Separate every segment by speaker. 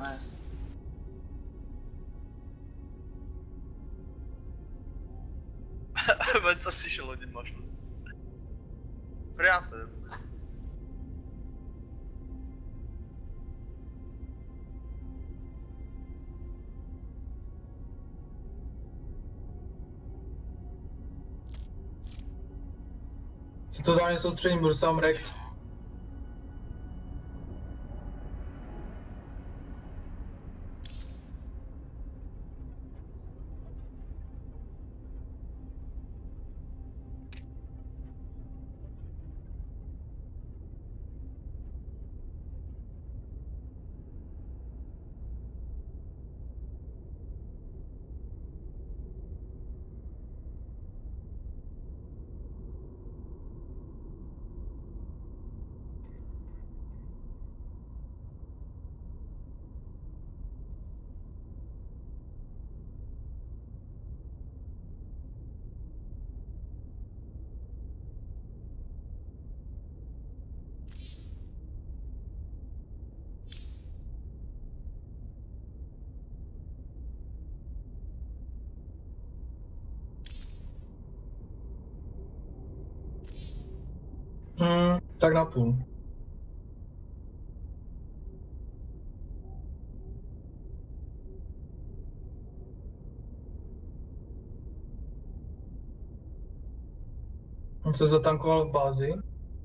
Speaker 1: No jasně. Co si šel hodit mašlu? Prijáte.
Speaker 2: Se totálně soustředím, budu sám rekt. Tak na půl. On se zatankoval v bázi.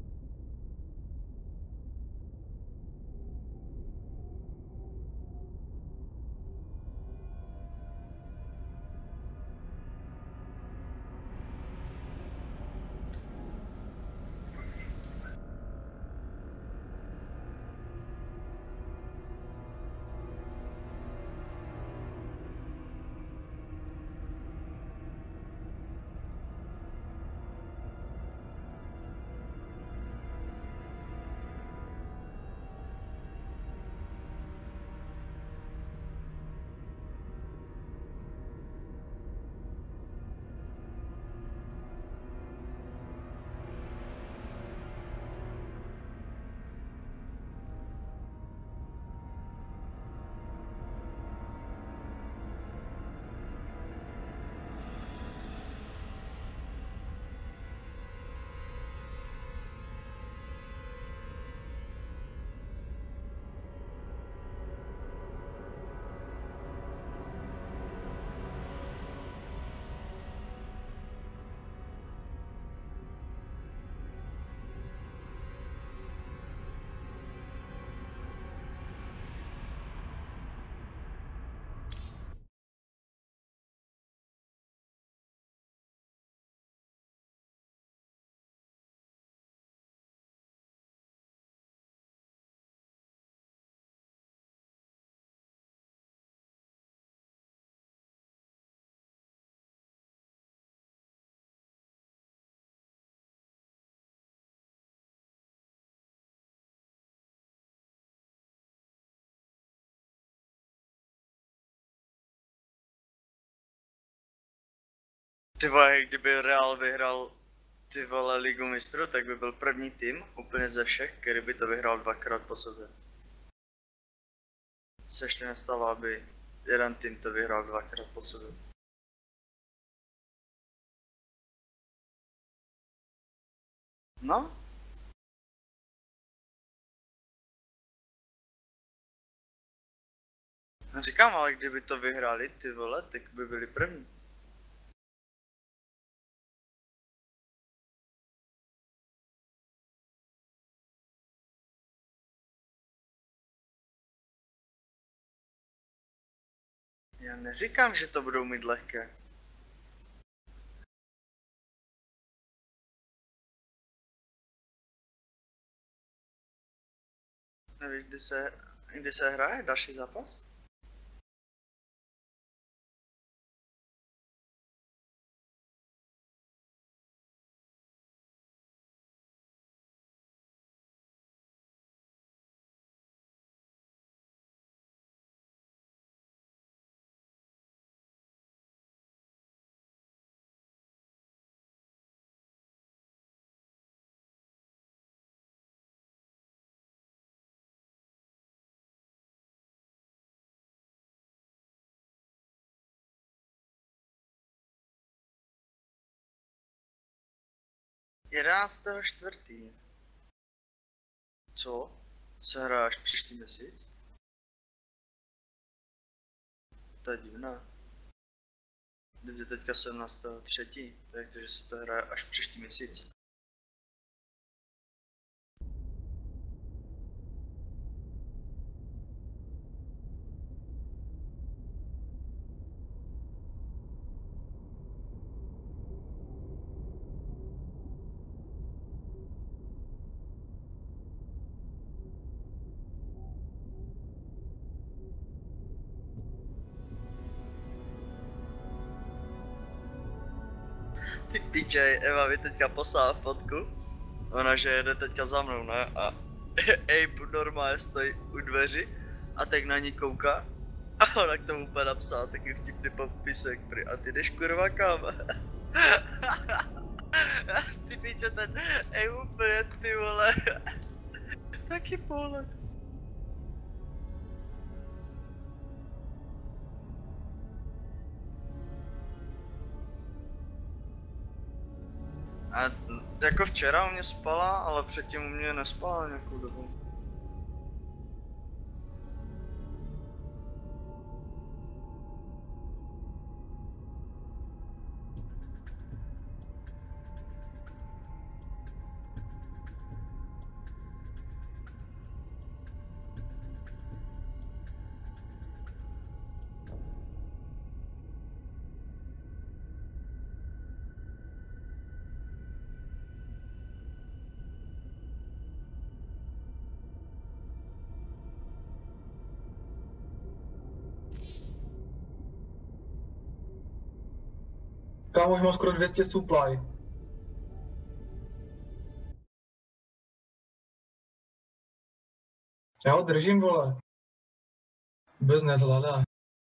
Speaker 1: Ty vole, kdyby Real vyhrál ty vole Ligu mistrů, tak by byl první tým úplně ze všech, který by to vyhrál dvakrát po sobě. Se ještě nestalo, aby jeden tým to vyhrál dvakrát po sobě. No? Říkám, ale kdyby to vyhráli ty vole, tak by byli první. Já neříkám, že to budou mít lehké. Nevíš, kdy se hraje další zápas? 11.4. Co? Se hráš příští měsíc? To je divné. Teď je teďka 17.3. Takže se to hraje až příští měsíc. Ty piče, Eva mi teďka poslala fotku. Ona, že jede teďka za mnou, ne? A Abe normálně stojí u dveří a tak na ní kouká. A ona k tomu úplně napsala taky vtipný popisek. A ty jdeš kurva kam? Ty piče, ten Abe úplně, ty vole. Taky pohled. A jako včera u mě spala, ale předtím u mě nespala nějakou dobu.
Speaker 2: Kámo, už mám skoro 200 supply. Já ho držím, vole. Vůbec nezvládá.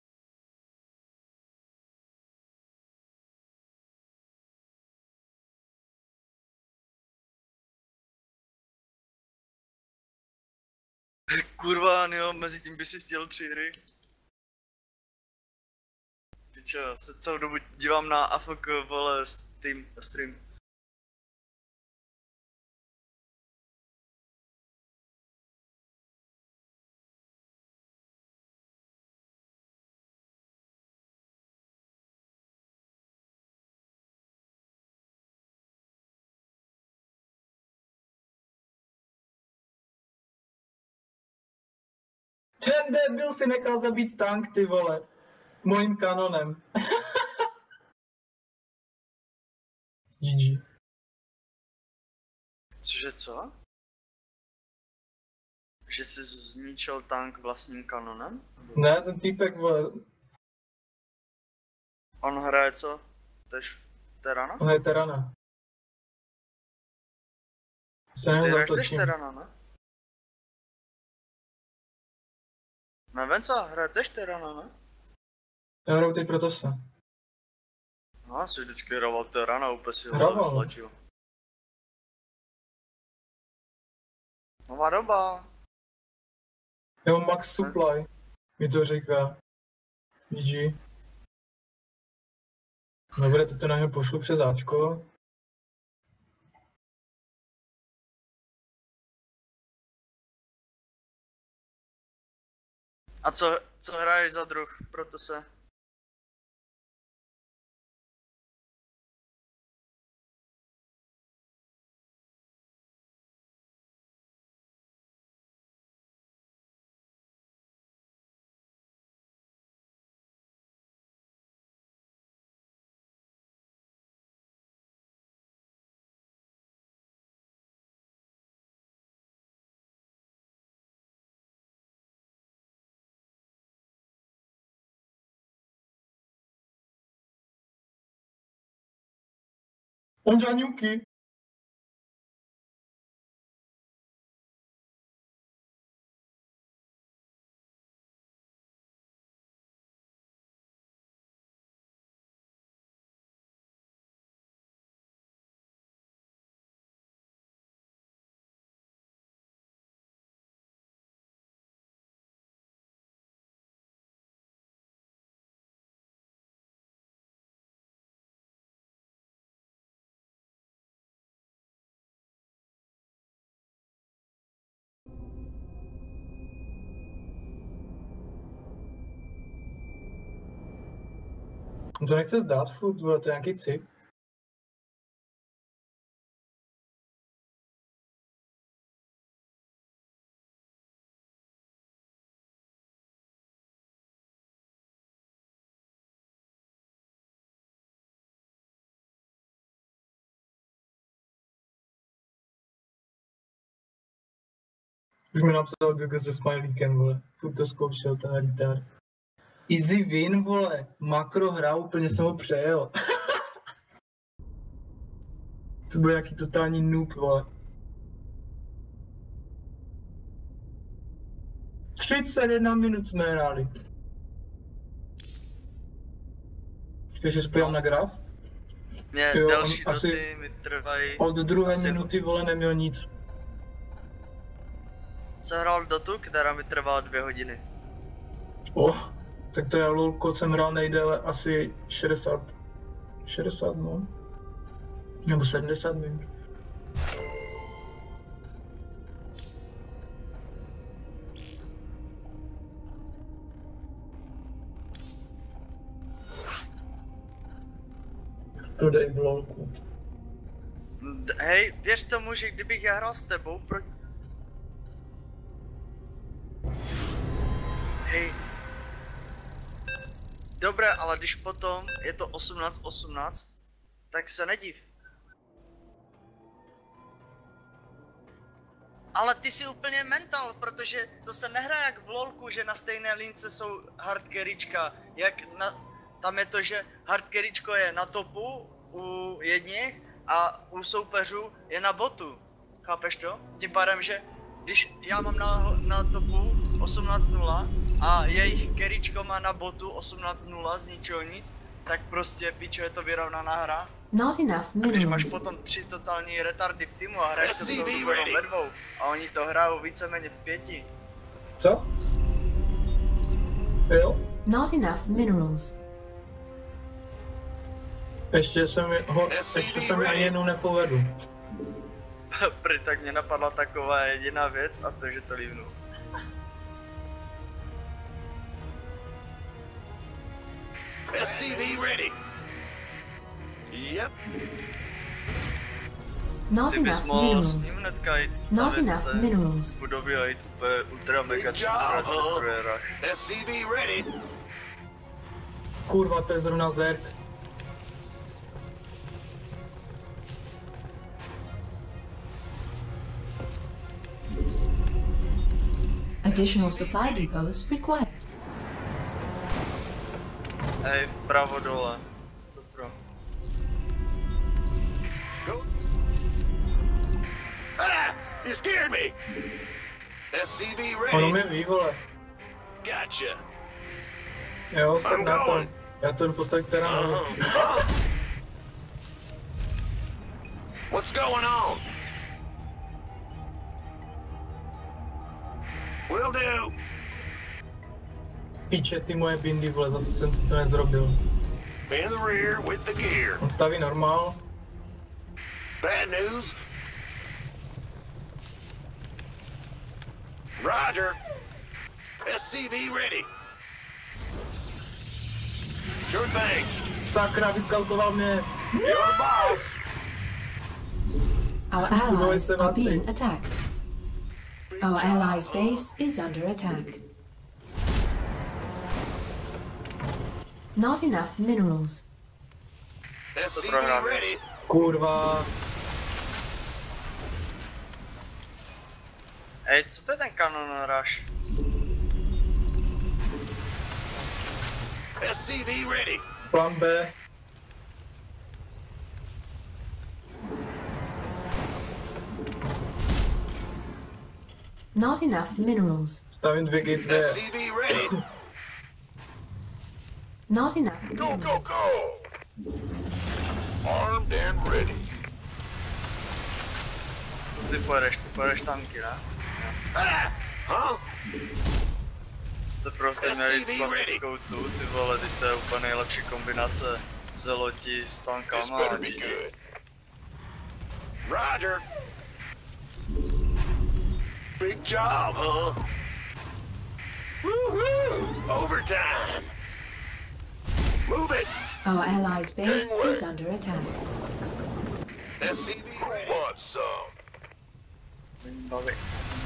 Speaker 1: Kurva, jo, mezi tím by si stěl 3 hry. Ty čo, se celou dobu dívám na AFK, vole, stream.
Speaker 2: Ten debil si nechal zabít tank, ty vole. Mojím kanonem. GG.
Speaker 1: Cože co? Že jsi zničil tank vlastním kanonem?
Speaker 2: Ne, ten týpek, vole.
Speaker 1: On hraje co? Tež Terana?
Speaker 2: On je Terana. Se
Speaker 1: Ty hraješ tež
Speaker 2: nezautočím.
Speaker 1: Terana, ne? Ne, Venca, hraje tež Terana, ne?
Speaker 2: Já hraju teď Protosa.
Speaker 1: No, jsi vždycky hrával Terana, úplně si ho
Speaker 2: Hrával.
Speaker 1: vyslačil. Nová doba.
Speaker 2: Já mám max supply. Mi to říká. GG. Dobře, to na něj pošlu přes Ačko.
Speaker 1: A co hraješ za druh, proto se?
Speaker 2: On žaňuky. On to nechce zdát furt, vole, to je nějaký cip. Už mi napsal Google se smajlíkem, vole. Furt to zkoušel, ten retard. Easy win, vole. Makro hra, úplně jsem ho přejel. To byl nějaký totální noob, vole. 31 minut jsme hráli. Když se spojím na graf?
Speaker 1: Mě
Speaker 2: Jo,
Speaker 1: další
Speaker 2: asi
Speaker 1: doty mi trvají...
Speaker 2: od druhé
Speaker 1: asi-
Speaker 2: minuty, vole, neměl nic.
Speaker 1: Jsem hrál dotu, která mi trvala 2 hodiny.
Speaker 2: Tak to já lolko jsem hrál nejdéle asi 60 no. Nebo 70 minut. To dej v lolku.
Speaker 1: Hej, věř tomu, že kdybych já hrál s tebou, Hej. Dobré, ale když potom je to 18-18, tak se nediv. Ale ty jsi úplně mental, protože to se nehraje jak v lolku, že na stejné lince jsou hardcarryčka. Tam je to, že hardcarryčko je na topu u jedních a u soupeřů je na botu. Chápeš to? Tím pádem, že když já mám na topu 18-0 a jejich carryčko má na botu 18-0 z ničeho nic, tak prostě pičo, je to vyrovnaná hra.
Speaker 3: Not enough
Speaker 1: A když máš
Speaker 3: minerals.
Speaker 1: potom 3 totální retardy v týmu a hraješ to celou dobu jenom ve 2 a oni to hrajou víceméně v 5.
Speaker 2: Co? Jo?
Speaker 3: Not enough minerals.
Speaker 2: Ještě se mi ani jednou nepovedu.
Speaker 1: Prý tak mě napadla taková jediná věc a to, že to líbnu.
Speaker 4: SCV ready. Yep.
Speaker 3: Not
Speaker 1: Ty bys
Speaker 3: enough
Speaker 1: mohl s
Speaker 3: minerals.
Speaker 1: ním hnedka jít
Speaker 3: Not
Speaker 1: stavět
Speaker 3: enough
Speaker 1: té
Speaker 3: minerals.
Speaker 1: budovy a jít úplně ultra mega čest destroyera.
Speaker 4: SCV ready.
Speaker 2: Kurva, to je zrovna Zerk.
Speaker 3: Additional supply depots required.
Speaker 1: Hej, vpravo dole. Stop pro.
Speaker 4: Go. Ah! You scared me. SCV
Speaker 2: Ono
Speaker 4: ready.
Speaker 2: mě ví, vole.
Speaker 4: Gotcha.
Speaker 2: Jo, jsem na to. Já to jdu postavit teda na
Speaker 4: What's going on? Will do.
Speaker 2: Píče, ty moje bindy, vole, zase jsem si to nezrobil.
Speaker 4: In the rear with the gear.
Speaker 2: On staví normál.
Speaker 4: Bad news. Roger. SCV ready. Sure thing.
Speaker 2: Sakra, vyskautoval mě.
Speaker 4: You're the boss.
Speaker 3: Our
Speaker 2: Tu vole
Speaker 3: allies
Speaker 2: se
Speaker 3: are
Speaker 2: vrací.
Speaker 3: being attacked. Our allies' base is under attack. Not enough minerals.
Speaker 4: SCV
Speaker 1: prohrám
Speaker 4: ready.
Speaker 1: dnes.
Speaker 2: Kurva.
Speaker 1: Hej, co to je ten kanon rush?
Speaker 4: SCV ready.
Speaker 2: Plán B.
Speaker 3: Not enough minerals.
Speaker 2: Stavím 2 gate B.
Speaker 4: SCV ready.
Speaker 3: Not enough
Speaker 4: Go, go,
Speaker 3: minerals.
Speaker 4: go. Armed and ready.
Speaker 1: Co ty pojedeš? Ty pojedeš tanky, ne?
Speaker 4: Ah! Huh?
Speaker 1: Jste prostě měli jít klasickou tu, ty vole, ty to je úplně nejlepší kombinace zeloti s
Speaker 4: This
Speaker 1: tankama
Speaker 4: better
Speaker 1: a
Speaker 4: be
Speaker 1: GG.
Speaker 4: good. Roger. Big job, huh? Woohoo! Overtime. Move it.
Speaker 3: Our allies' base is under attack.
Speaker 4: SCV ready. Who wants some?
Speaker 1: Bavit.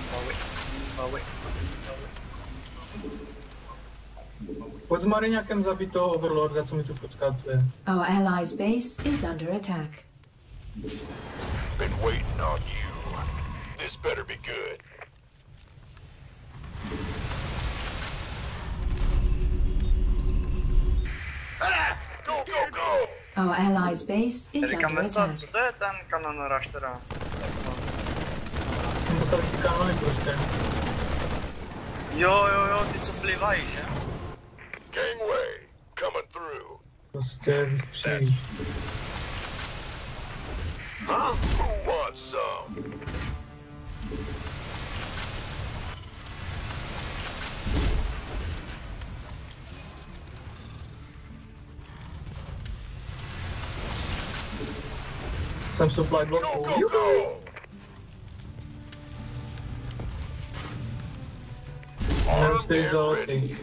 Speaker 2: Pojď s Mariňákem zabít toho Overlorda, co mi tu fockátuje.
Speaker 3: Our allies' base is under attack.
Speaker 4: Been waiting on you. This better be good. Ah! Go, go, go!
Speaker 3: Our allies' base is
Speaker 1: Tady
Speaker 3: under
Speaker 1: Kamenca,
Speaker 3: attack.
Speaker 1: co to je ten kanon rush teda?
Speaker 2: Postavíš ty kanony prostě.
Speaker 1: Jo, ty co plivají, že?
Speaker 4: Gangway, coming through.
Speaker 2: Prostě vystřílíš.
Speaker 4: Huh? Who wants some?
Speaker 2: Jsem supply
Speaker 4: Go,
Speaker 2: bloku.
Speaker 4: go, go!
Speaker 2: Nevím, stojí
Speaker 4: Armed
Speaker 2: za
Speaker 4: and
Speaker 2: lety.
Speaker 4: ready.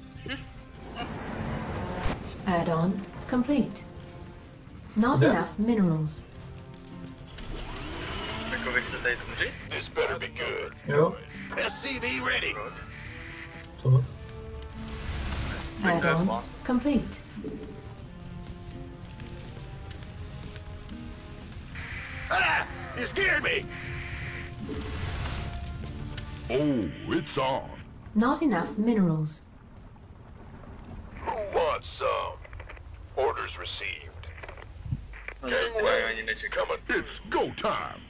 Speaker 3: Add-on complete. Not
Speaker 2: Yeah.
Speaker 3: enough minerals.
Speaker 1: Jako vy chcete jít umřít?
Speaker 4: This better be good.
Speaker 2: Jo?
Speaker 4: SCV ready.
Speaker 2: To.
Speaker 3: Add-on complete.
Speaker 4: Ah! You scared me! Oh, it's on.
Speaker 3: Not enough minerals.
Speaker 4: Who wants some? Orders received.
Speaker 1: No co ty mají ani nečekal.
Speaker 4: Coming. It's go time.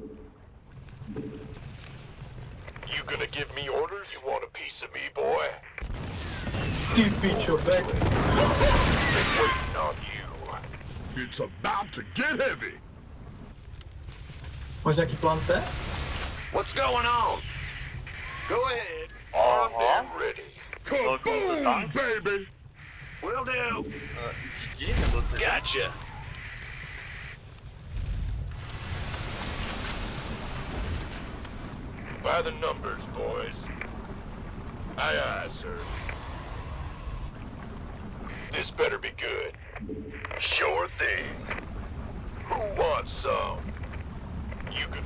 Speaker 4: You gonna give me orders? You want a piece of me, boy?
Speaker 2: Ty pičo, back.
Speaker 4: Been waiting on you. It's about to get heavy.
Speaker 2: Máš nějaký plance?
Speaker 4: What's going on? Go ahead. Armed and ready.
Speaker 1: Welcome to tanks.
Speaker 4: baby. Will do.
Speaker 1: GG nebo co?
Speaker 4: Gotcha. By the numbers, boys. Aye, aye, sir. This better be good. Sure thing. Who wants some? You can...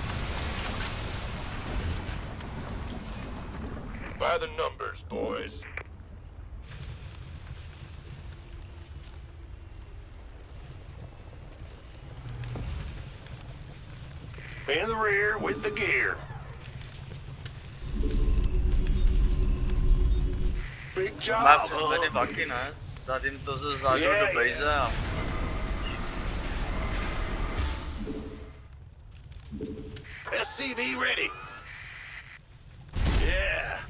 Speaker 4: By the numbers, boys. In the rear with the gear. Big job,
Speaker 1: Má přes
Speaker 4: huh?
Speaker 1: medivaky, ne? Dát jim to ze zádu do base a...
Speaker 4: SCV ready. Yeah.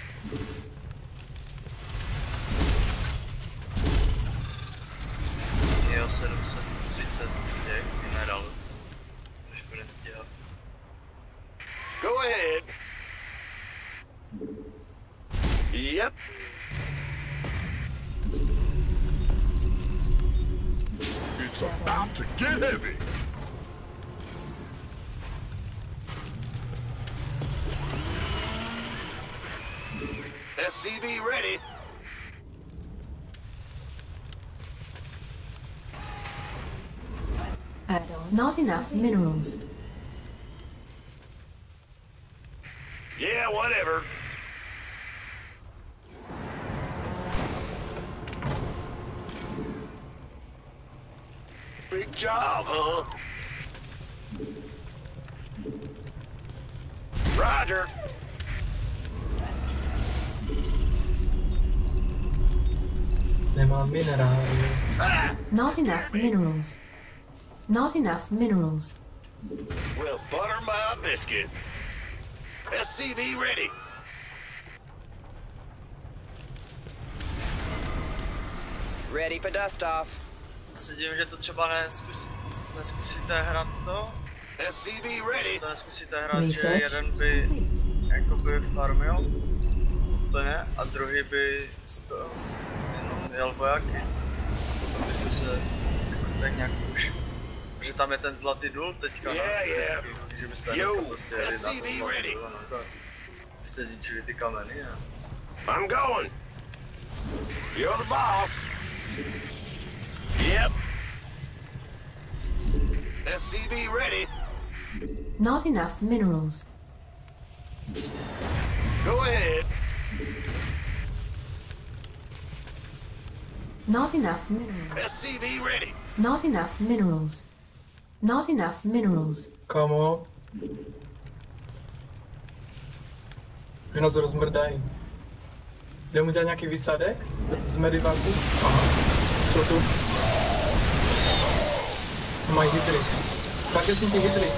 Speaker 1: Měl 730 těch minerálů. Už bude stíhat.
Speaker 4: Go ahead. Yep. It's about to get heavy. SCV ready.
Speaker 3: Add-on not enough minerals.
Speaker 4: Yeah, whatever. Big job, huh? Roger.
Speaker 2: Nemám minerály.
Speaker 4: Ah!
Speaker 3: Not enough minerals. Not enough minerals.
Speaker 4: Well, butter my biscuit. SCV ready.
Speaker 5: Ready for dust off.
Speaker 1: Sedím, že to třeba neskusíte hrát to?
Speaker 4: SCV
Speaker 1: Že
Speaker 4: ready.
Speaker 1: to neskusíte hrát, že
Speaker 3: Research
Speaker 1: jeden by jakoby farmil úplně a druhý by jenom jel vojáky. Potom byste se jako tak nějak už... Protože tam je ten zlatý důl teďka, no, vždycky. Takže byste hnedka prostě jeli na ten zlatý důl a nazdar. Byste zničili ty kameny, ne?
Speaker 4: I'm going. You're the boss. Yep. SCV ready.
Speaker 3: Not enough minerals.
Speaker 4: Go ahead.
Speaker 3: Not enough minerals.
Speaker 4: SCV ready.
Speaker 3: Not enough minerals. Not enough minerals.
Speaker 2: Kamo. Mě nás rozmrdají. Jde mu dělat nějaký výsadek? Z medivaku? Aha. Co tu? Mají hydry. Tak je ty hydry.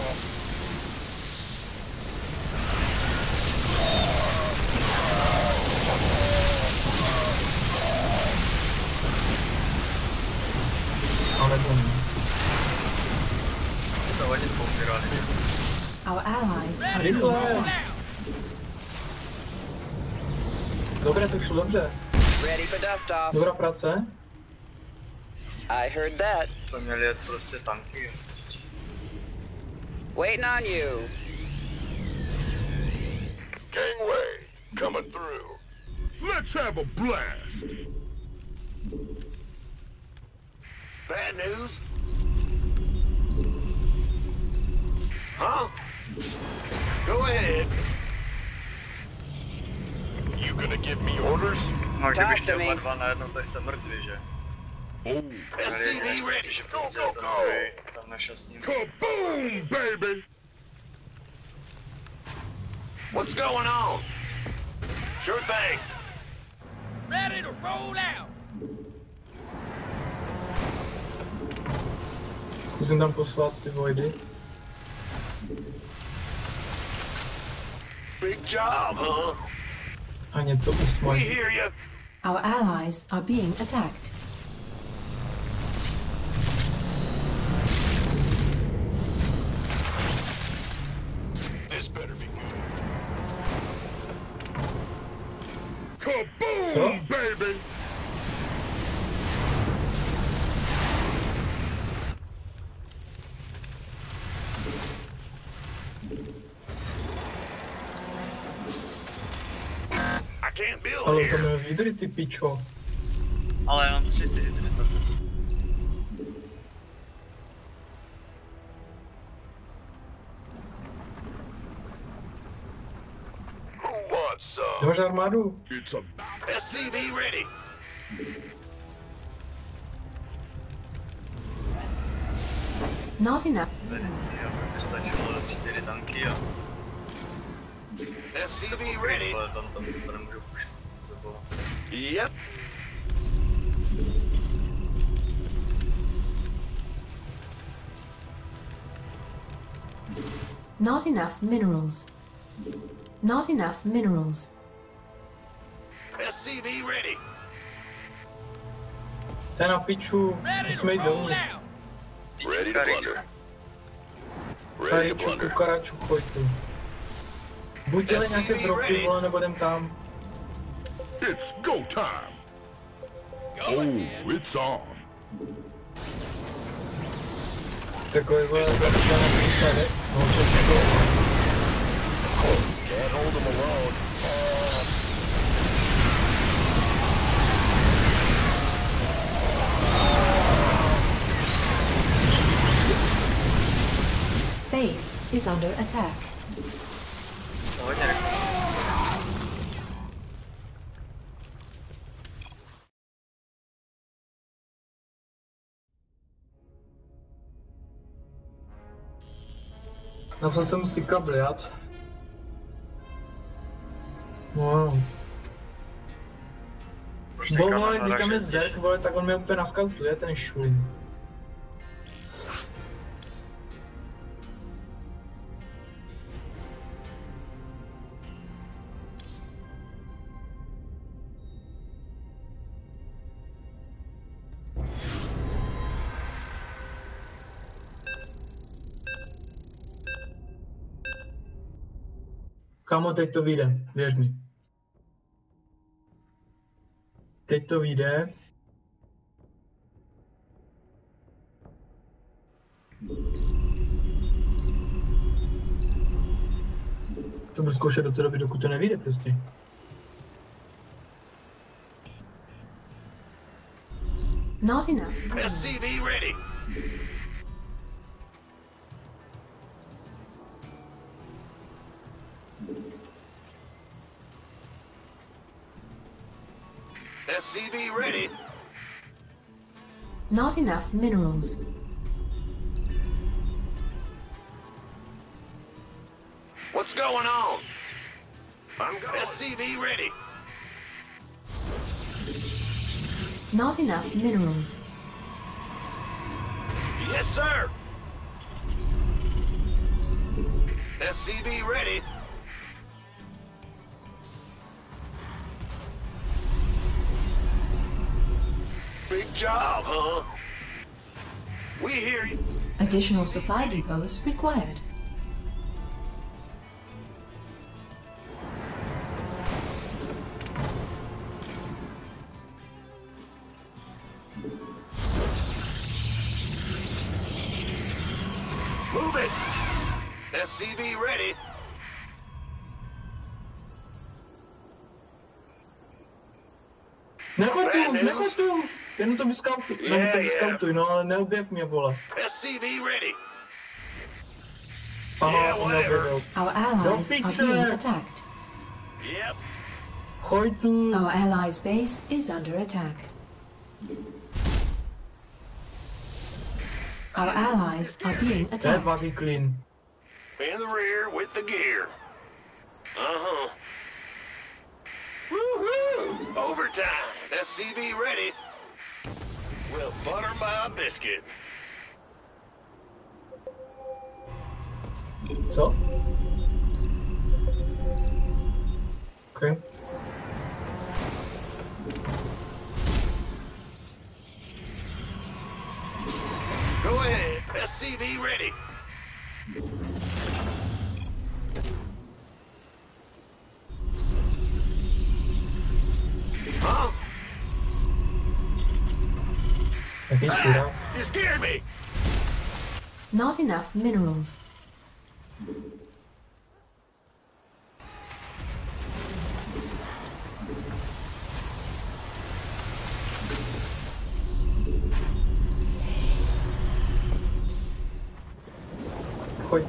Speaker 2: Ale to ne.
Speaker 1: To hodně poumírali.
Speaker 3: Our allies are being
Speaker 2: Rychle!
Speaker 3: attacked.
Speaker 2: Dobré, to šlo dobře.
Speaker 5: Ready for dust off.
Speaker 2: Dobrá práce.
Speaker 5: I heard that.
Speaker 1: To měli jet prostě tanky.
Speaker 5: Waiting on you.
Speaker 4: Gangway, coming through.
Speaker 6: Let's have a blast!
Speaker 4: Bad news? Huh? Go ahead. You gonna give me orders?
Speaker 1: No kdybyste
Speaker 5: Talk to me.
Speaker 1: oba dva najednou, tak jste mrtví, že?
Speaker 6: Oh,
Speaker 1: Jste měli jediné štěstí, že prostě ten druhý tam nešel s ním.
Speaker 6: kaboom, baby!
Speaker 4: What's going on? Sure thing.
Speaker 7: Ready to roll out.
Speaker 2: Zkusím tam poslat ty vojdy.
Speaker 4: Big job, huh?
Speaker 2: A něco
Speaker 4: We
Speaker 2: usmažit.
Speaker 4: hear you.
Speaker 3: Our allies are being attacked.
Speaker 4: This better be good.
Speaker 6: Kaboom,
Speaker 2: Co?
Speaker 6: baby!
Speaker 4: I can't build
Speaker 2: Ale to
Speaker 4: here.
Speaker 2: měl výdry, ty pičo.
Speaker 1: Ale jenom 3 ty hydry tam.
Speaker 4: Who wants some?
Speaker 2: Ty máš armádu?
Speaker 6: It's a
Speaker 4: SCV ready.
Speaker 3: Not enough.
Speaker 1: Tady ty, jo, by stačilo 4 tanky a
Speaker 4: SCV ready.
Speaker 1: ale tam to nemůžu pušnout. To bylo.
Speaker 4: Yep.
Speaker 3: Not enough minerals. Not enough minerals.
Speaker 4: SCV ready.
Speaker 2: To je na piču.
Speaker 7: Ready
Speaker 2: Musíme jít
Speaker 7: to roll
Speaker 2: dovnitř.
Speaker 7: out.
Speaker 4: Ready to
Speaker 1: Kariču.
Speaker 4: plunder. Ready to
Speaker 2: Kariču,
Speaker 4: plunder.
Speaker 2: kukaraču, choď tu. Buď dělej nějaké dropy, vole, nebo jdem tam.
Speaker 6: It's go time! Oh, it's on.
Speaker 2: Takový, vole, tady na výsadek. No, čekaj to.
Speaker 4: Can't hold them alone.
Speaker 3: Base is under attack.
Speaker 1: To hodně rychle.
Speaker 2: Napsal jsem si kabliat. Wow.
Speaker 1: Proč teďka
Speaker 2: Vole,
Speaker 1: mám
Speaker 2: když tam je
Speaker 1: naražit?
Speaker 2: Zerk, vole, tak on mě úplně naskautuje, ten šulin. Kamo, teď to vyjde, věř mi. Teď to vyjde. To budu zkoušet do té doby, dokud to nevyjde prostě.
Speaker 3: Not enough minerals.
Speaker 4: SCV ready. SCV ready.
Speaker 3: Not enough minerals.
Speaker 4: What's going on? I'm going. SCV ready.
Speaker 3: Not enough minerals.
Speaker 4: Yes, sir. SCV ready. Big job, huh? We hear you.
Speaker 3: Additional supply depots required.
Speaker 4: Move it. SCV ready.
Speaker 2: Nechoď tu už, jenom to vyskautuj, no ale neobjev mě, vole.
Speaker 4: SCV ready.
Speaker 2: Aha, on neobjevil.
Speaker 3: Our allies are being attacked.
Speaker 4: Yep.
Speaker 2: Choď tu.
Speaker 3: Our allies' base is under attack. Our allies are being
Speaker 2: To je
Speaker 3: attacked.
Speaker 2: buggy clean.
Speaker 4: In the rear with the gear. Uh-huh. Woo-hoo! Overtime. SCV ready. We'll butter my biscuit.
Speaker 2: Co? Okay.
Speaker 4: Go ahead. SCV ready. Huh?
Speaker 2: Jaký čurák.
Speaker 4: You scared me.
Speaker 3: Not enough minerals.
Speaker 2: Choď.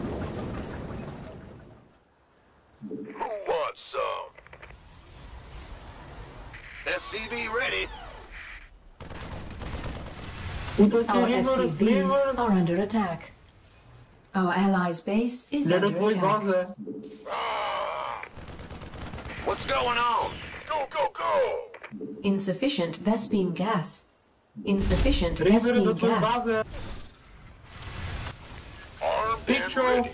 Speaker 4: Who wants some? SCV ready.
Speaker 2: Útočí
Speaker 3: Our
Speaker 2: river.
Speaker 3: SCVs are under attack. Our allies' base is
Speaker 2: Jde do
Speaker 3: under
Speaker 2: tvojí
Speaker 3: attack.
Speaker 2: báze.
Speaker 4: What's going on? Go, go, go!
Speaker 3: Insufficient Vespene gas. Insufficient
Speaker 2: River do
Speaker 3: Vespene
Speaker 2: tvojí
Speaker 3: gas.
Speaker 2: báze.
Speaker 4: Armed and
Speaker 2: Pičo.
Speaker 4: ready.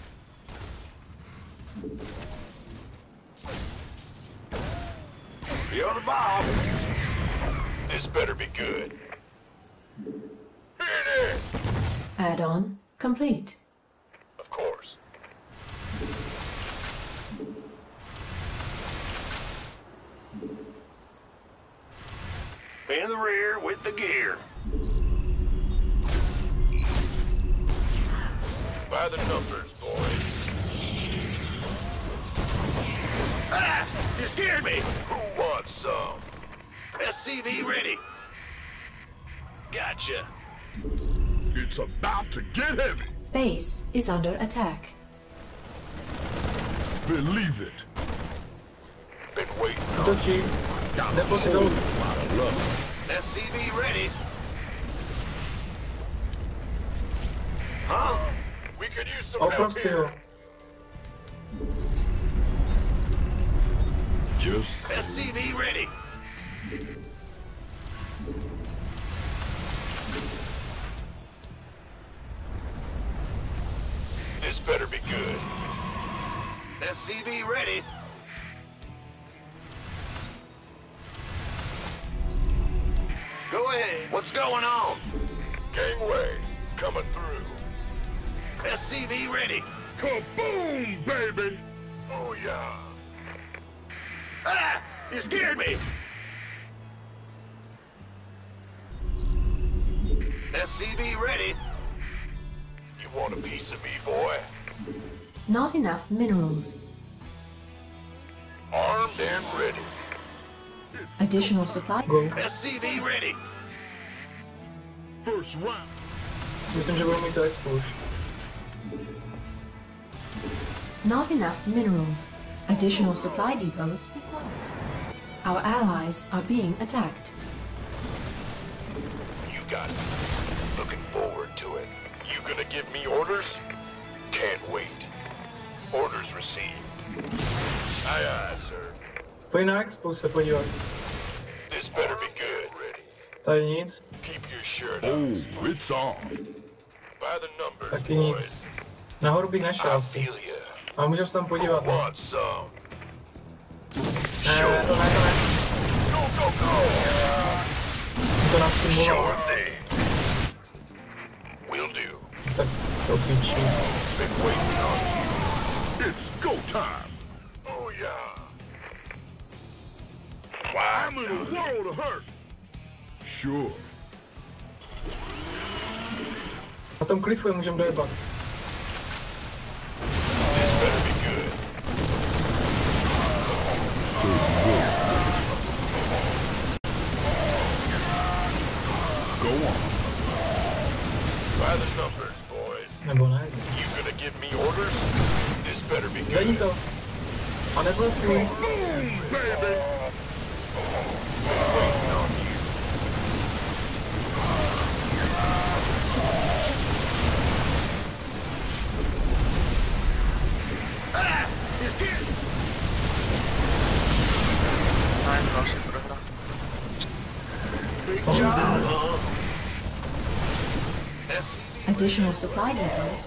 Speaker 4: You're the bomb. This better be good. Hit it!
Speaker 3: Add-on complete.
Speaker 4: Of course. In the rear with the gear. By the numbers, boys. Ah! You scared me! Who wants some? SCV ready. Gotcha.
Speaker 6: It's about to get heavy.
Speaker 3: Base is under attack.
Speaker 6: Believe it.
Speaker 4: Been waiting.
Speaker 2: Útočí. Jde po dolů.
Speaker 4: SCV ready. Huh? We could use some help
Speaker 2: Oprav si ho.
Speaker 4: here.
Speaker 6: Just
Speaker 4: SCV ready. This better be good. SCV ready. Go ahead. What's going on? Gangway coming through. SCV ready.
Speaker 6: kaboom, baby.
Speaker 4: Oh yeah. Ah! You scared me. SCV ready. You want a piece of me, boy?
Speaker 3: Not enough minerals.
Speaker 4: Armed and ready.
Speaker 3: Additional supply.
Speaker 2: Go.
Speaker 4: SCV ready.
Speaker 6: first round.
Speaker 2: Si myslím, že budou mít to expo už.
Speaker 3: Not enough minerals. Additional supply depots required. Our allies are being attacked.
Speaker 4: You got it. Looking forward to it. You gonna give me orders? Can't wait. Orders received. Aye, aye, sir.
Speaker 2: Pojď na expo se podívat.
Speaker 4: This better be good.
Speaker 2: Tady nic.
Speaker 4: Keep your shirt
Speaker 6: Oh,
Speaker 4: on.
Speaker 6: it's on.
Speaker 4: By the numbers,
Speaker 2: Taky
Speaker 4: boys.
Speaker 2: nic. Nahoru bych nešel
Speaker 4: I
Speaker 2: asi.
Speaker 4: feel ya.
Speaker 2: Ale můžeme se tam podívat. Ne,
Speaker 4: Want some?
Speaker 2: ne, to ne.
Speaker 4: Go, go, go!
Speaker 2: To nás tím
Speaker 4: Sure
Speaker 2: volá.
Speaker 4: thing. Will do.
Speaker 2: Tak to piči.
Speaker 4: Been waiting on you.
Speaker 6: It's go time.
Speaker 4: Oh yeah.
Speaker 6: I'm in a world of hurt. Sure.
Speaker 2: Na tom klifu je můžeme dojebat.
Speaker 4: This better be good.
Speaker 6: Go on.
Speaker 4: By the numbers, boys.
Speaker 2: Nebo ne.
Speaker 4: You gonna give me orders? This better be
Speaker 2: Zvedni
Speaker 4: good.
Speaker 2: to. A nebo fuj.
Speaker 6: Boom, baby.
Speaker 4: Waiting on you.
Speaker 1: Ne, další prohra.
Speaker 3: Additional supply depots.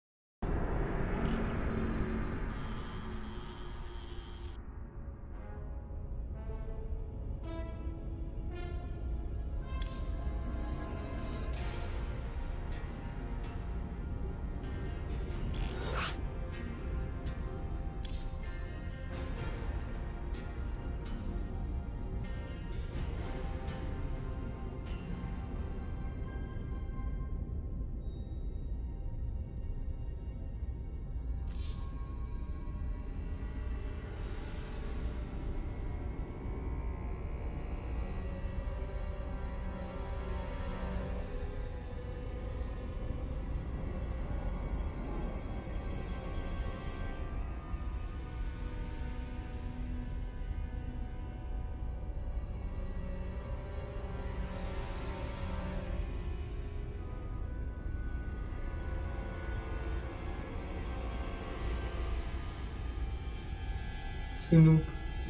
Speaker 2: Synu.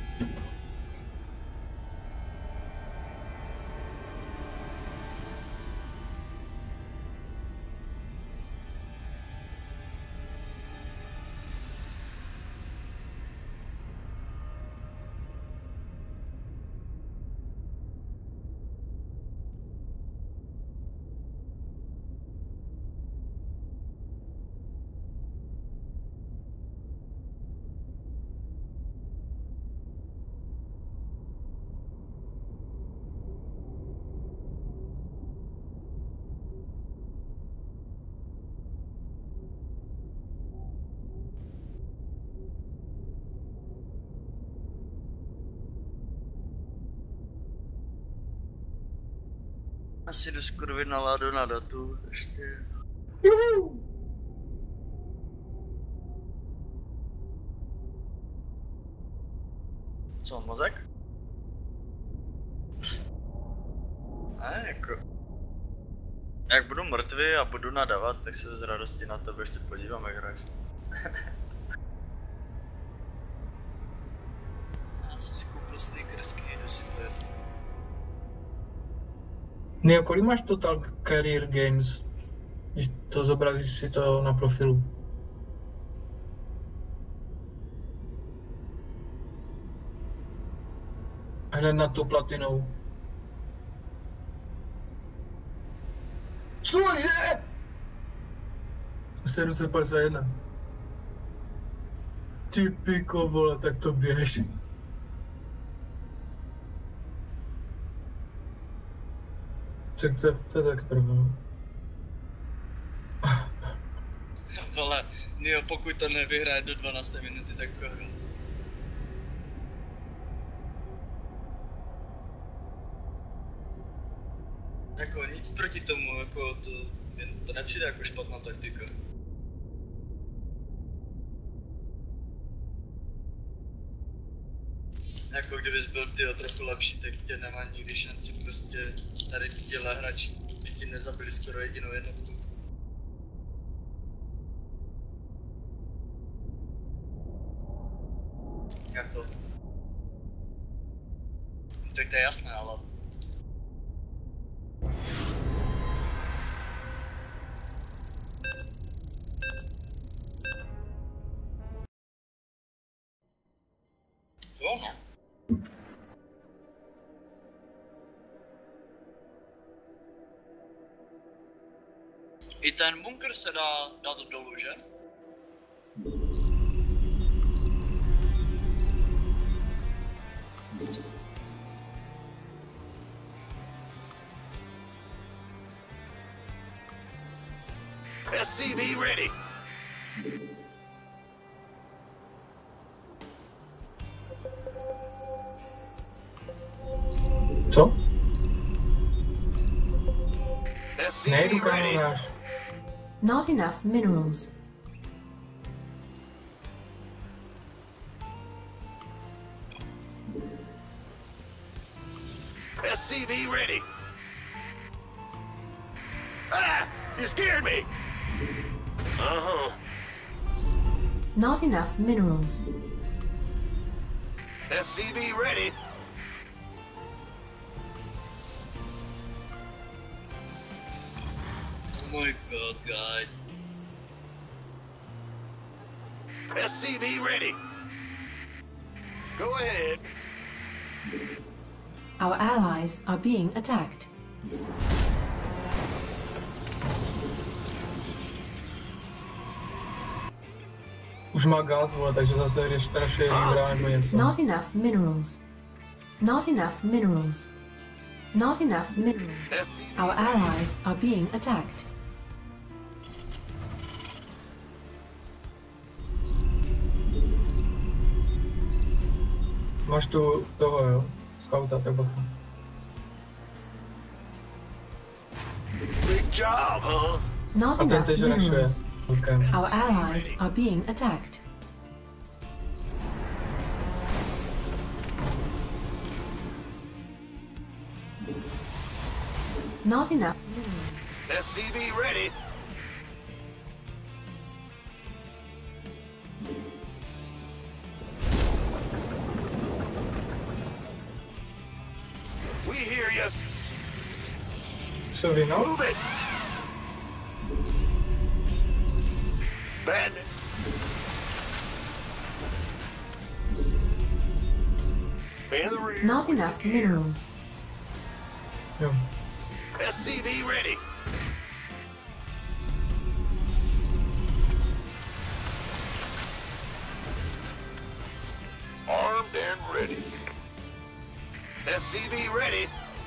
Speaker 1: Asi jdu skurvit na Lado na datu, ještě.
Speaker 2: Juhu.
Speaker 1: Co, mozek? Ne, jako... Jak budu mrtvý a budu nadavat, tak se z radosti na tebe ještě podívám, jak hraješ. Já jsem si koupil sneakersky, jdu si pojet.
Speaker 2: Neo, kolik máš Total Career Games? Když to zobrazíš si to na profilu. Hned na tu platinou. Co je? 751. Ty piko, vole, tak to běž. Co tak první?
Speaker 1: Vole, Neo, pokud to nevyhraje do 12 minuty, tak prohru. Jako nic proti tomu, jako to nepřijde jako špatná taktika. Jako kdybys byl tyho trochu lepší, tak tě nemá nikdy šanci prostě tady těhle hráči by ti nezabili skoro jedinou jednotku. Jak to? No, tak to je jasné, ale... Jo, no. I ten bunkr se dá dát dolů, že?
Speaker 6: SCV ready.
Speaker 2: Co?
Speaker 6: SCV
Speaker 2: Nejdu
Speaker 6: ready.
Speaker 2: kamaráž.
Speaker 3: Not enough minerals.
Speaker 6: SCV ready. Ah! You scared me! Uh-huh.
Speaker 3: Not enough minerals.
Speaker 6: SCV ready.
Speaker 1: Oh my god, guys.
Speaker 6: SCV ready. Go ahead.
Speaker 3: Our allies are being attacked.
Speaker 2: Už má gaz, vole, takže zase rašuje Reavera nebo něco.
Speaker 3: Not enough minerals. Not enough minerals. Not enough minerals. Our allies are being attacked.
Speaker 2: Máš tu toho, jo? Skauta, tak bacha.
Speaker 6: Big job, huh?
Speaker 3: Not
Speaker 2: A ten
Speaker 3: enough
Speaker 2: teď rašuje.
Speaker 3: minerals.
Speaker 2: Okay.
Speaker 3: Our allies are being attacked. Not enough minerals.
Speaker 6: SCV ready. We hear you.
Speaker 2: Co vy, no?
Speaker 6: Move it. Bandit. In the rear.
Speaker 3: Not enough minerals.
Speaker 2: Jo.
Speaker 6: SCV ready.
Speaker 4: Armed and ready.
Speaker 6: SCV ready.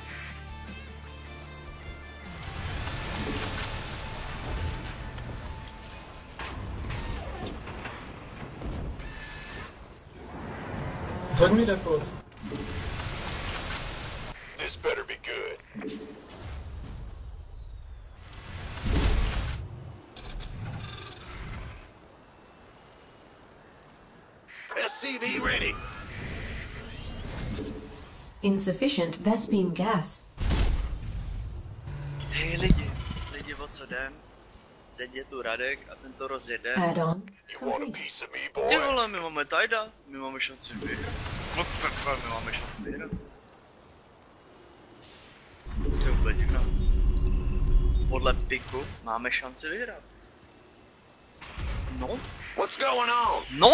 Speaker 2: Zhoď mi depot.
Speaker 4: This better be good.
Speaker 6: SCV ready.
Speaker 3: Insufficient Vespene gas.
Speaker 1: Hej lidi, o co jdem? Teď je tu Radek a ten to rozjede.
Speaker 3: Add-on
Speaker 4: You want a
Speaker 3: complete.
Speaker 4: piece of me,
Speaker 1: Ty
Speaker 4: boy?
Speaker 1: vole, my máme Tajda, my máme šanci vyhrát. What the fuck, my máme šanci vyhrát. To je úplně divné. Podle piku máme šanci vyhrát. No,
Speaker 6: What's going on?
Speaker 1: no,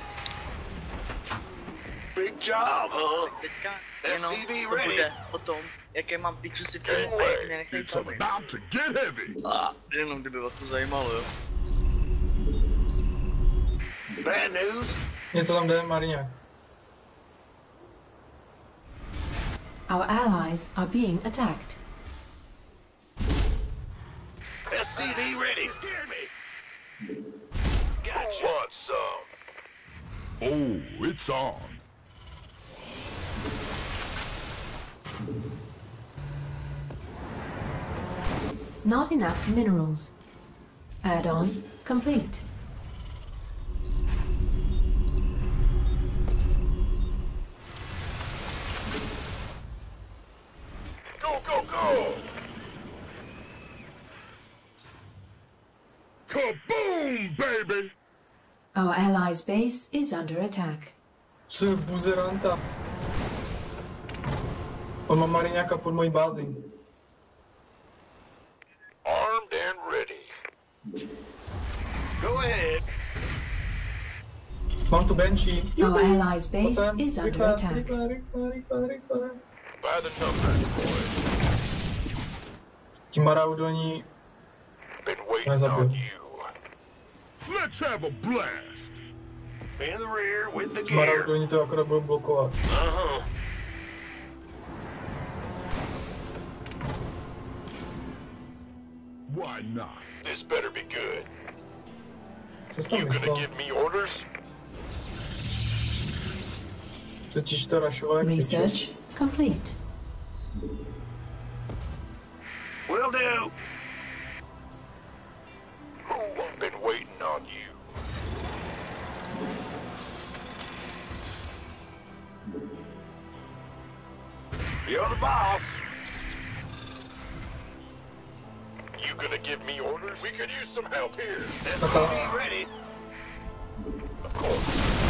Speaker 6: Big job, huh?
Speaker 1: teďka jenom
Speaker 6: SCV
Speaker 1: to
Speaker 6: ready.
Speaker 1: bude o tom, jaké mám piču si v týmu a jak mě nechají
Speaker 6: It's
Speaker 1: zabít.
Speaker 6: about to get heavy.
Speaker 1: Jenom kdyby vás to zajímalo, jo.
Speaker 6: Bad news.
Speaker 2: Něco tam jde, Mariňák.
Speaker 3: Our allies are being attacked.
Speaker 6: SCV ready. You scared me.
Speaker 4: Who
Speaker 6: Gotcha.
Speaker 4: wants some?
Speaker 6: Oh, it's on.
Speaker 3: not enough minerals. Add-on complete.
Speaker 4: Go, go, go!
Speaker 6: Kaboom, baby!
Speaker 3: Our allies' base is under attack.
Speaker 2: Co je buzeranta? On má mariňáka pod mojí bází.
Speaker 4: Armed and ready. Go ahead.
Speaker 2: Mám tu Banshee.
Speaker 3: Our allies' base
Speaker 2: Pojď sem.
Speaker 3: is under
Speaker 2: Rychle,
Speaker 3: attack.
Speaker 2: rychle, rychle, rychle, rychle.
Speaker 4: By the numbers, boys.
Speaker 2: Ti maraudoni
Speaker 4: Been waiting
Speaker 2: nezabil.
Speaker 4: on you.
Speaker 6: Let's have a blast!
Speaker 4: In the rear with the
Speaker 2: Ti
Speaker 4: gear.
Speaker 2: maraudoni to akorát budou blokovat.
Speaker 4: Uh-huh.
Speaker 6: Why not?
Speaker 4: This better be good.
Speaker 2: Co jsi tam
Speaker 4: You gonna
Speaker 2: myslel?
Speaker 4: give me orders?
Speaker 2: Co ti to rašoval jak pičo?
Speaker 3: Research complete.
Speaker 4: Will do. I've been waiting on you. You're the boss. You gonna give me orders? We could use some help here.
Speaker 2: Taka.
Speaker 4: Ready. Of course.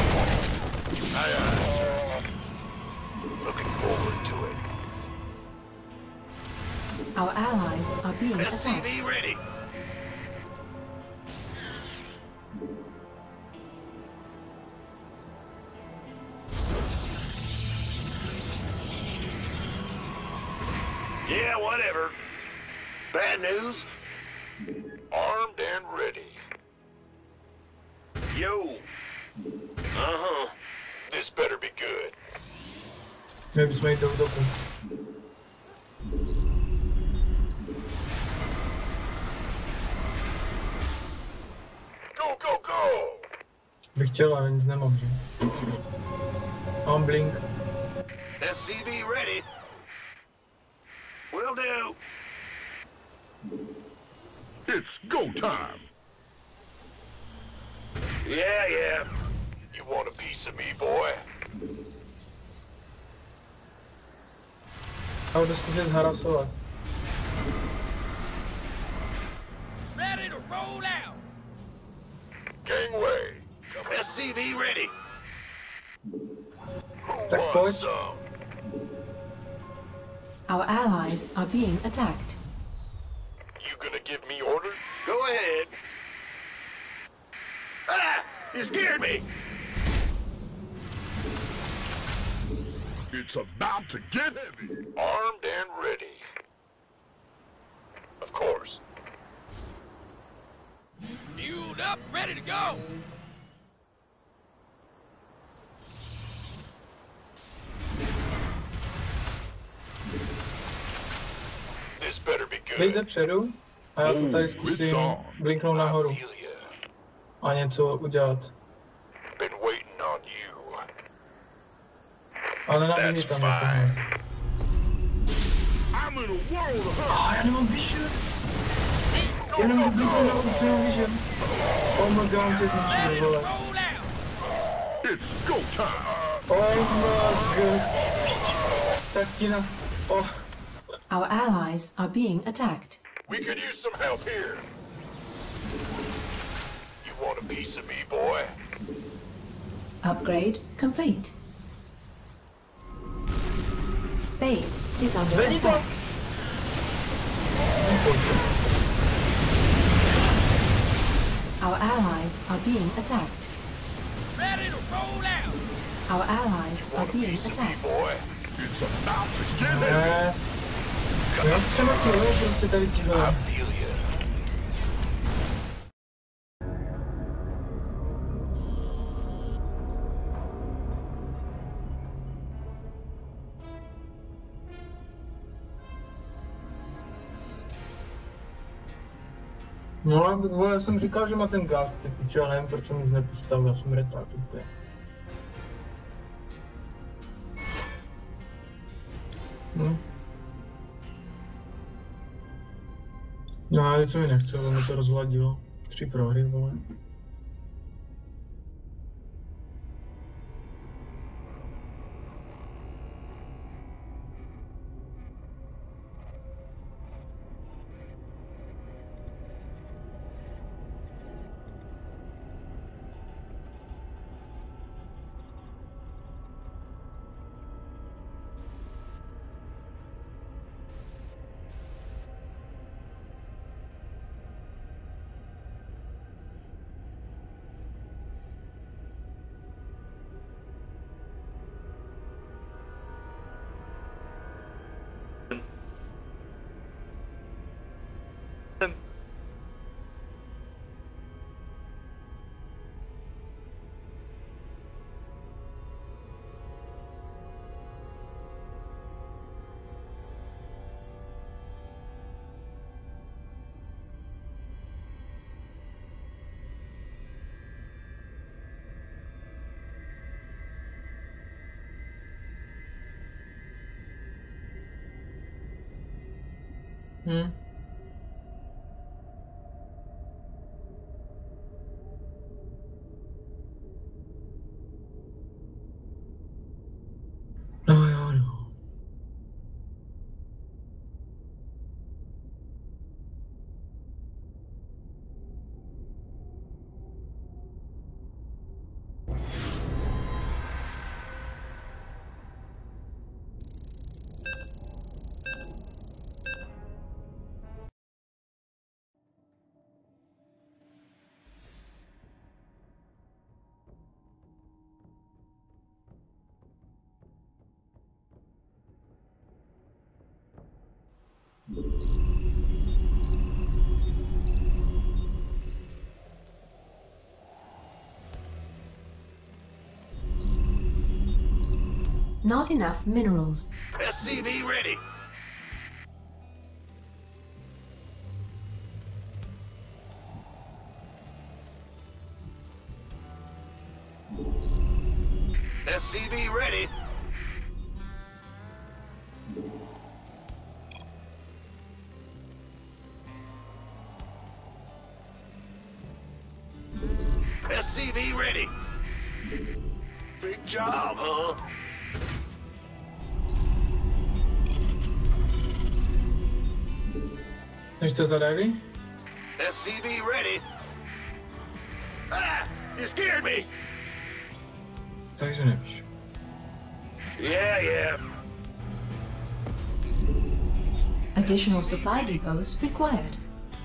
Speaker 4: Aye. Looking forward to it.
Speaker 3: Our allies are being attacked.
Speaker 4: SCV ready. Yeah, whatever. Bad news? Armed and ready. Yo. Uh-huh. This better be good.
Speaker 2: Měli bychom jít do útoku.
Speaker 4: Go, go, go!
Speaker 2: Bych chtěl, ale nic nemám, že? Mám blink.
Speaker 4: SCV ready. Will do.
Speaker 6: It's go time!
Speaker 4: Yeah, yeah. You want a piece of me, boy?
Speaker 2: A budu zkusit zharasovat.
Speaker 7: Ready to roll out.
Speaker 4: Gangway. SCV ready. Who
Speaker 2: Tak
Speaker 4: wants
Speaker 2: pojď.
Speaker 4: some?
Speaker 3: Our allies are being attacked.
Speaker 4: You gonna give me orders? Go ahead. Ah! You scared me!
Speaker 6: It's about to get heavy!
Speaker 4: Armed and ready. Of course.
Speaker 7: Fueled up, ready to go.
Speaker 4: This better be
Speaker 2: Dej
Speaker 4: good.
Speaker 2: zepředu a já to tady zkusím blinknout nahoru
Speaker 4: I feel ya.
Speaker 2: a něco udělat.
Speaker 4: Been waiting on you.
Speaker 2: Ale
Speaker 4: That's
Speaker 2: nenávidí tam jako
Speaker 4: fine.
Speaker 2: hned.
Speaker 6: I'm in a world of hurt!
Speaker 2: A já nemám vision! Já nemám blinknout na upřenou vision. Oh my god, on tě zničil, vole.
Speaker 7: Roll out.
Speaker 6: It's go time!
Speaker 2: Oh my god, ty pič. Tak ti nás... Oh.
Speaker 3: Our allies are being attacked.
Speaker 4: We could use some help here. You want a piece of me, boy?
Speaker 3: Upgrade complete. Base is under
Speaker 2: Zvedni to!
Speaker 3: attack. Our allies are being attacked.
Speaker 7: Ready to roll out.
Speaker 3: Our allies are being
Speaker 4: Piece of me,
Speaker 3: attacked.
Speaker 4: boy?
Speaker 6: It's about to get heavy!
Speaker 2: Ne. Já s třeba chvíli prostě tady
Speaker 4: I
Speaker 2: tíhle.
Speaker 4: feel ya.
Speaker 2: No ale vole, já jsem říkal, že má ten gas, ty piče, ale nevím, proč jsem nic nepostavil, já jsem retard úplně. No ale co mi nechce, ale mi to rozladilo. 3 prohry, vole. No jo, no.
Speaker 3: Not enough minerals.
Speaker 6: SCV ready. SCV ready. SCV ready. Big job, huh?
Speaker 2: Ještě zadali?
Speaker 6: SCV ready. Ah! You scared me!
Speaker 2: Takže nevíš.
Speaker 6: Yeah.
Speaker 3: Additional supply depots required.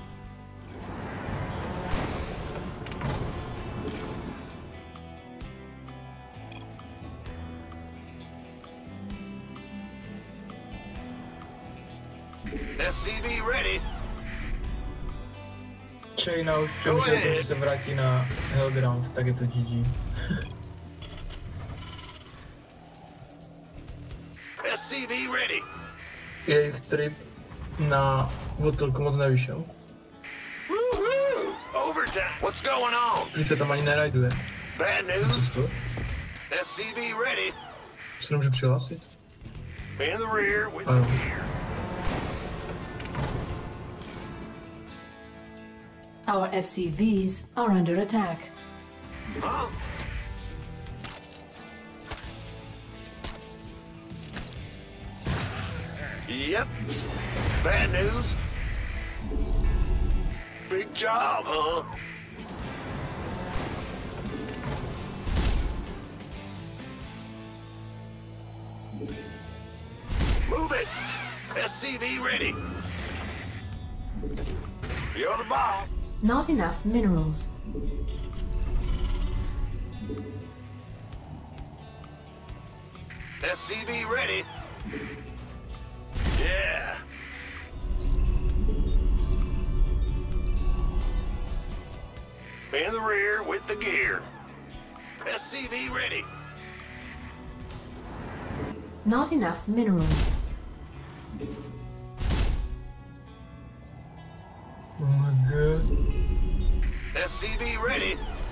Speaker 6: SCV ready.
Speaker 2: Chaina už přemýšlel o tom, že se vrátí na Hellground, tak je to GG.
Speaker 6: SCV ready.
Speaker 2: Jejich trip na Votelku moc nevyšel.
Speaker 6: Woohoo! Overtime. What's going on?
Speaker 2: Když se tam ani nerajduje.
Speaker 6: Bad
Speaker 2: Co
Speaker 6: news.
Speaker 2: to?
Speaker 6: SCV ready.
Speaker 2: Se nemůžu přihlásit?
Speaker 6: In the rear with
Speaker 2: Ano.
Speaker 6: the gear.
Speaker 3: Our SCVs are under attack.
Speaker 6: Huh? Yep. Bad news. Big job, huh? Move it. SCV ready. You're the boss.
Speaker 3: Not enough minerals.
Speaker 6: SCV ready. Yeah. In the rear with the gear. SCV ready.
Speaker 3: Not enough minerals.
Speaker 2: Oh my god.
Speaker 6: SCV ready.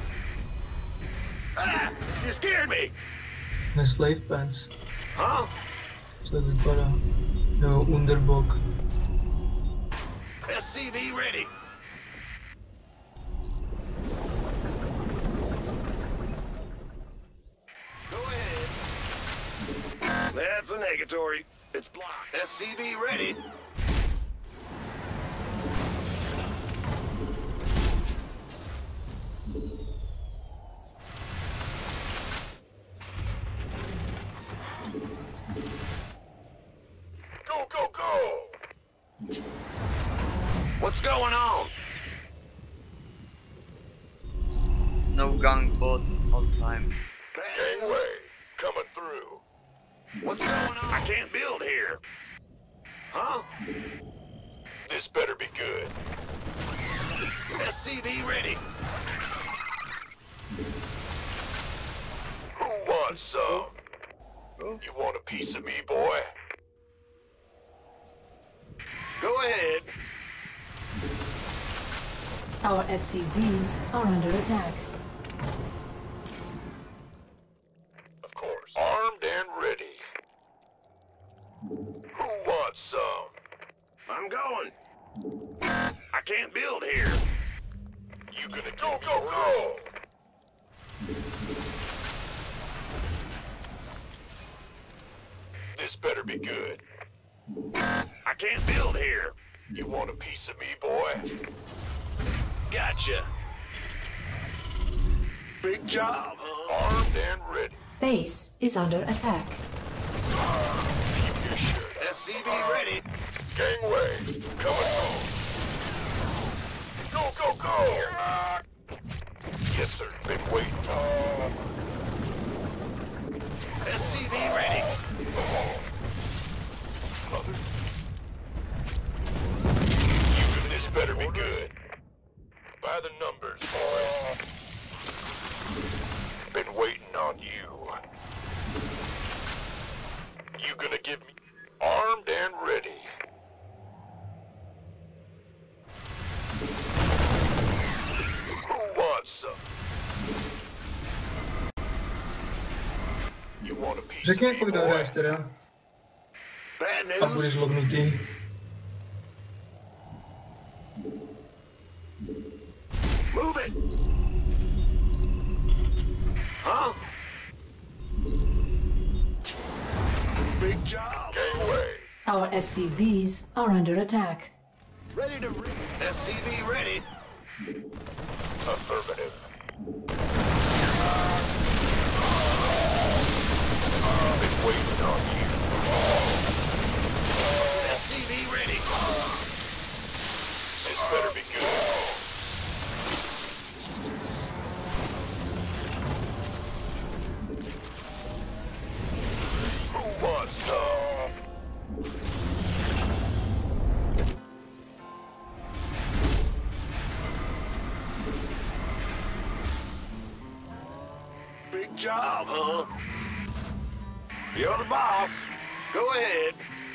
Speaker 6: Ah! You scared me!
Speaker 2: Na Slave Pants.
Speaker 6: Huh?
Speaker 2: Co to vypadá? Jo, Underbog.
Speaker 6: SCV SCV ready. Go ahead. That's a negatory. It's blocked. SCV ready.
Speaker 4: Go, go, go!
Speaker 6: What's going on?
Speaker 1: No gang bot all time.
Speaker 4: Gangway, coming through.
Speaker 6: What's going on? I can't build here. Huh?
Speaker 4: This better be good.
Speaker 6: SCV ready.
Speaker 4: Who wants some? You want a piece of me, boy?
Speaker 6: Go ahead.
Speaker 3: Our SCVs are under attack.
Speaker 4: Of course. Armed and ready. Who wants some?
Speaker 6: I'm going. I can't build here.
Speaker 4: You gonna go, go, go! This better be good.
Speaker 6: I can't build here.
Speaker 4: You want a piece of me, boy?
Speaker 6: Gotcha. Big job, huh?
Speaker 4: Armed and ready.
Speaker 3: Base is under attack.
Speaker 4: Keep your shirt up.
Speaker 6: SCV ready.
Speaker 4: Gangway, coming home. Go, go, go! Yes, sir. Been waiting.
Speaker 6: SCV ready.
Speaker 4: Mother. This better be good. By the numbers, boys. Been waiting on you. You gonna give me armed and ready. Who wants some? You want a piece
Speaker 2: Řekni,
Speaker 4: of
Speaker 2: jak
Speaker 4: me,
Speaker 2: dohraješ
Speaker 4: boy?
Speaker 2: teda
Speaker 6: Bad
Speaker 2: a
Speaker 6: news.
Speaker 2: budeš lognutý.
Speaker 6: Move it. Huh? Big job.
Speaker 4: Gangway.
Speaker 3: Our SCVs are under attack.
Speaker 6: Ready to read. SCV ready.
Speaker 4: Affirmative. Been waiting on you.
Speaker 6: SCV ready.
Speaker 4: This better be good. Who wants some?
Speaker 6: Big job, huh? You're the boss. Go ahead.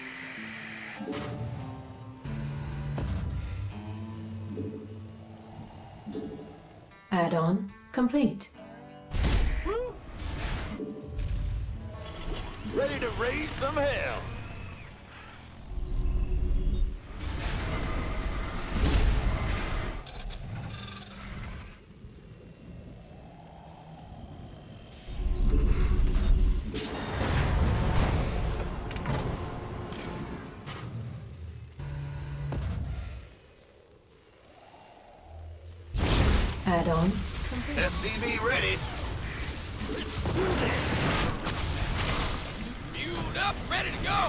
Speaker 3: Add-on complete.
Speaker 6: Ready to raise some hell.
Speaker 3: Add-on.
Speaker 6: SCV ready.
Speaker 7: Fueled up, ready to go.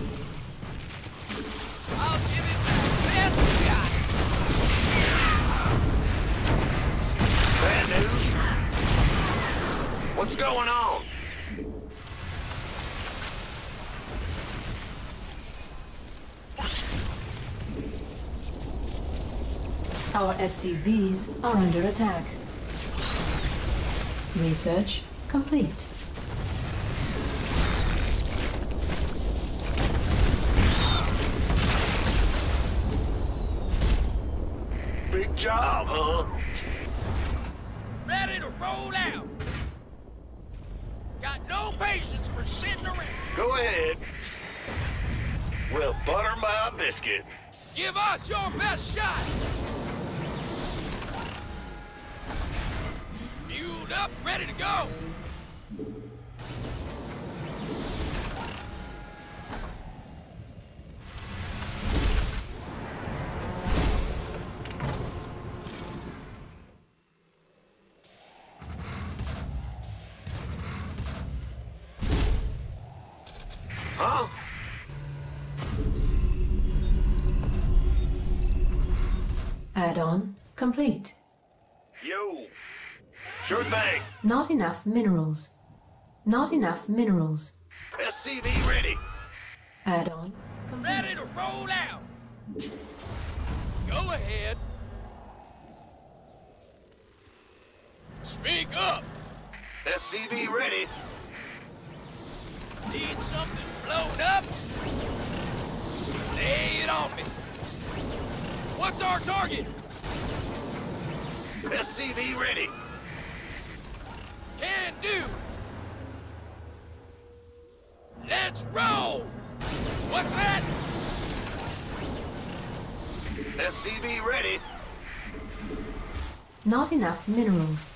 Speaker 7: I'll give it my best shot.
Speaker 6: Bad news. What's going on?
Speaker 3: Our SCVs are under attack. Research complete.
Speaker 6: Big job, huh?
Speaker 7: Ready to roll out. Got no patience for sitting around.
Speaker 6: Go ahead. Well, butter my biscuit.
Speaker 7: Give us your best shot! Fueled up, ready to go!
Speaker 6: Huh?
Speaker 3: Add-on complete.
Speaker 6: Yo. Sure thing.
Speaker 3: Not enough minerals. Not enough minerals.
Speaker 6: SCV ready.
Speaker 3: Add-on
Speaker 7: Ready
Speaker 3: complete.
Speaker 7: to roll out! Go ahead. Speak up!
Speaker 6: SCV ready.
Speaker 7: Need something blown up? Lay it on me. What's our target?
Speaker 6: SCV ready.
Speaker 7: Can do. Let's roll. What's that?
Speaker 6: SCV ready.
Speaker 3: Not enough minerals.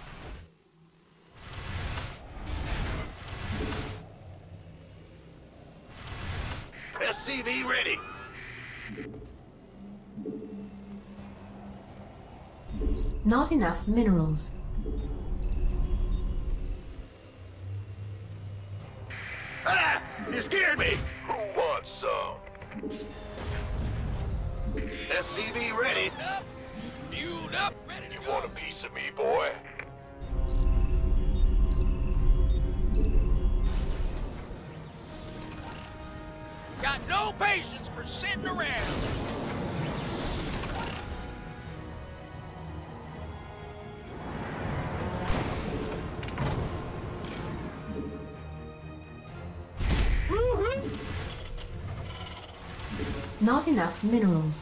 Speaker 6: SCV ready.
Speaker 3: Not enough minerals.
Speaker 6: Ah! You scared me!
Speaker 4: Who wants some?
Speaker 6: SCV ready.
Speaker 7: Up. Fueled up, ready to
Speaker 4: You
Speaker 7: go.
Speaker 4: want a piece of me, boy?
Speaker 7: Got no patience for sitting around.
Speaker 3: Not enough minerals.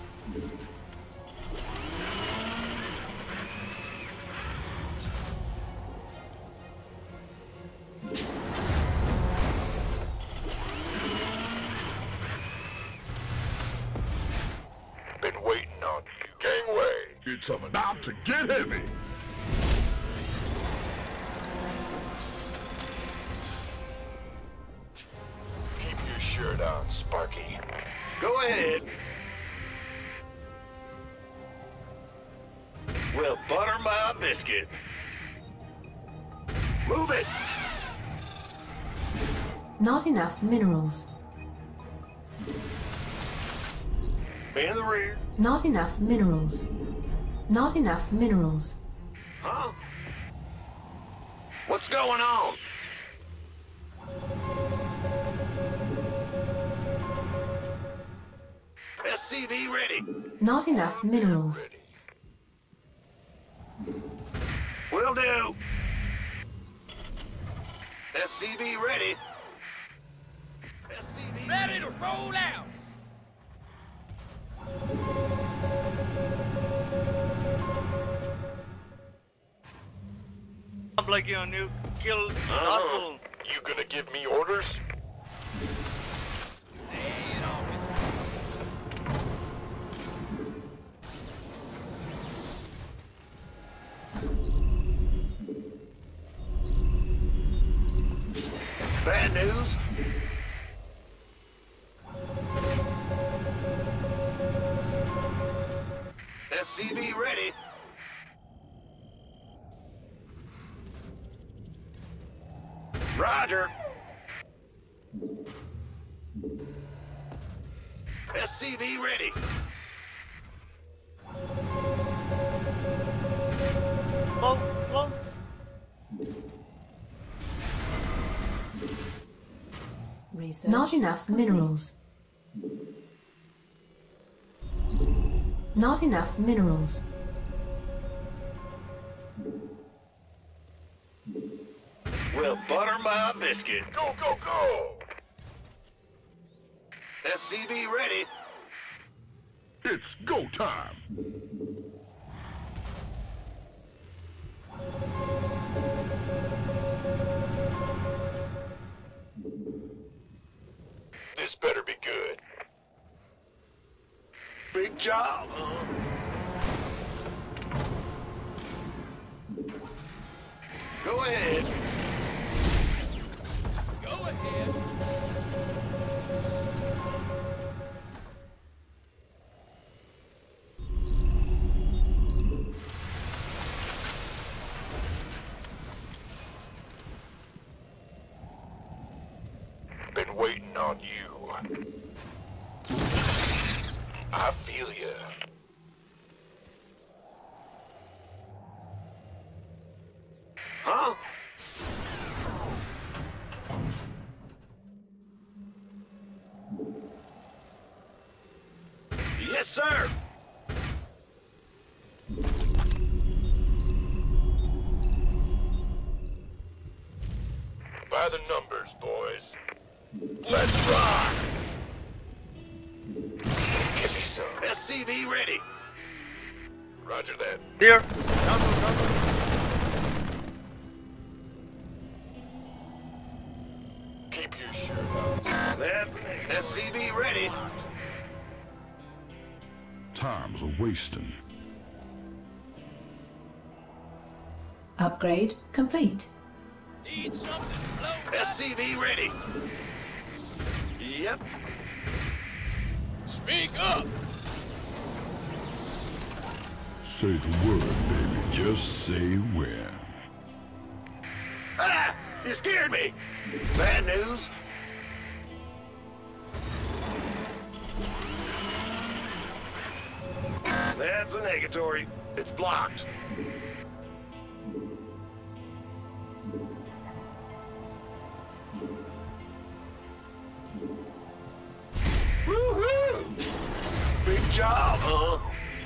Speaker 4: Been waiting on you. Gangway.
Speaker 8: It's about to get heavy.
Speaker 4: Keep your shirt on, Sparky.
Speaker 6: Go ahead. Well, butter my biscuit. Move it.
Speaker 3: Not enough minerals.
Speaker 6: In the rear.
Speaker 3: Not enough minerals. Not enough minerals.
Speaker 6: Huh? What's going on? SCV ready.
Speaker 3: Not enough minerals.
Speaker 6: Will do. SCV ready. SCV
Speaker 7: Ready to roll out.
Speaker 1: I'm like on you. Kill
Speaker 6: Oh.
Speaker 1: Russell.
Speaker 4: You gonna give me orders?
Speaker 7: Lay it on me.
Speaker 6: Bad news. SCV ready. Roger. SCV ready.
Speaker 1: Slow.
Speaker 3: Research. Not enough minerals. Not enough minerals.
Speaker 6: Well, butter my biscuit.
Speaker 4: Go, go, go!
Speaker 6: SCV ready.
Speaker 8: It's go time.
Speaker 4: This better be good.
Speaker 6: Big job, huh? Go ahead.
Speaker 7: Go ahead.
Speaker 4: Been waiting on you. I feel ya.
Speaker 6: Huh? Yes, sir.
Speaker 4: By the numbers, boys. Let's rock! Give me some.
Speaker 6: SCV ready.
Speaker 4: Roger that.
Speaker 1: Here. Dazzle.
Speaker 4: Keep your shirt on.
Speaker 6: Left. SCV ready.
Speaker 8: Time's a wasting.
Speaker 3: Upgrade complete.
Speaker 7: Need something blown up.
Speaker 6: SCV ready. Yep.
Speaker 7: Speak up.
Speaker 8: Say the word, baby. Just say when.
Speaker 6: Ah! You scared me. Bad news. That's a negatory. It's blocked. Woohoo! Big job, huh?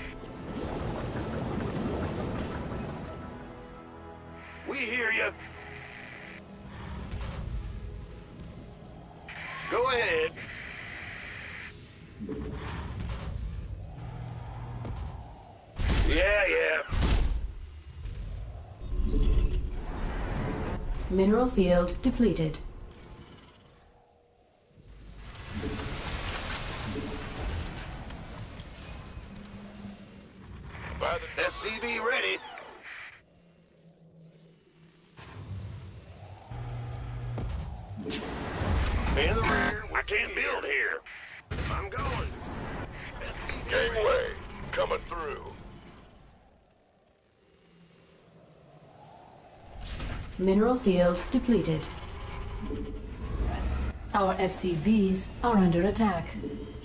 Speaker 6: We hear you. Go ahead. Yeah.
Speaker 3: Mineral field depleted.
Speaker 4: By the
Speaker 6: SCV ready. In the rear. I can't build here. I'm going. SCV ready.
Speaker 4: gangway. Coming through.
Speaker 3: Mineral field depleted. Our SCVs are under attack.